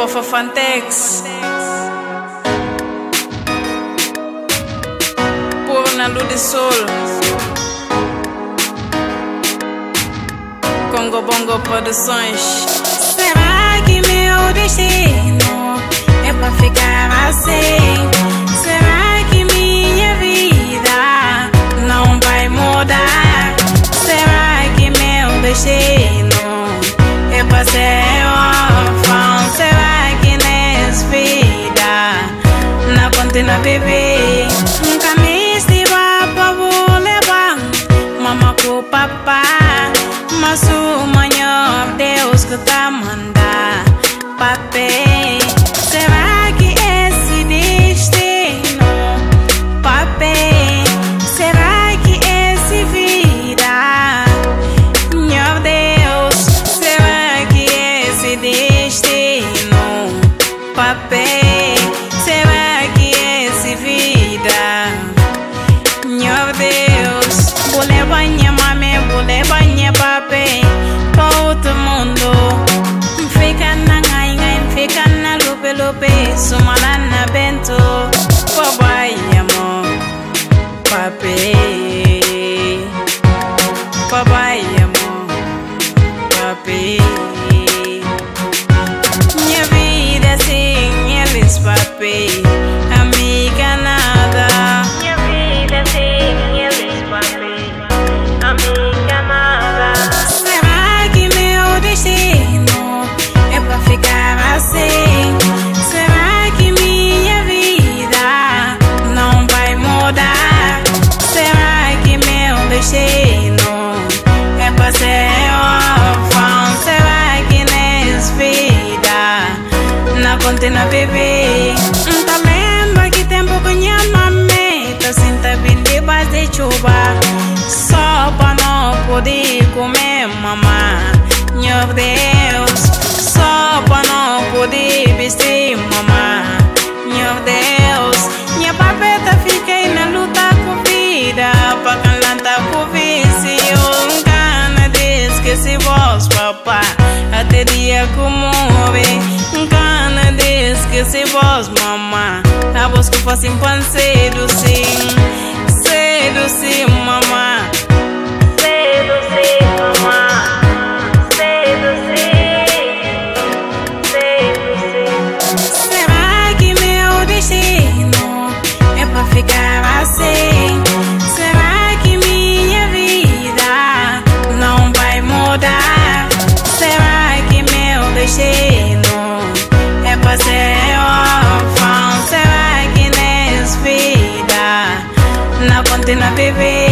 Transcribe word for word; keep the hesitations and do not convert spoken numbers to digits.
Fofa Fantex Puro na luz de sol Congo Bongo Produções. Será que meu destino é pra ficar assim? Será que minha vida não vai mudar? Será que meu destino é pra ser órfão? Será que nessa vida não continua a viver? Nunca me estiva pra vou levar mamãe com papai. Mas o Senhor Deus que tá mandar papel. Será que esse destino papel? Será que esse vida? Meu Deus, será que esse destino papel? Será que esse vida? Meu Deus, vou levar minha mãe, vou levar minha papai para outro mundo. Fica na ngai, fica na lupe lupe, sumala na bento. Papai amor, papai, papai amor, papai. Minha vida assim, eles papai, amiga nada. Minha vida assim, eles papai, amiga nada. Será que meu destino é pra ficar assim? Será que minha vida não vai mudar? Será que meu destino é pra ser órfão? Será que nessa vida não continua a viver? Tá lembra que tempo que minha mamãe tá senta bem debaixo de chuva só pra não poder comer mamãe? Meu Deus, só pra não poder vestir mamãe. Meu Deus, minha papeta fiquei na luta com vida pra cantar com vício. Cana diz que se vós papá até dia como morrer. Cana diz que se vós mamãe a voz que fosse em cedo sim, cedo sim mamãe, cedo sim mamãe. Ficar assim? Será que minha vida não vai mudar? Será que meu destino é pra ser órfão? Será que nessa vida não continua a viver?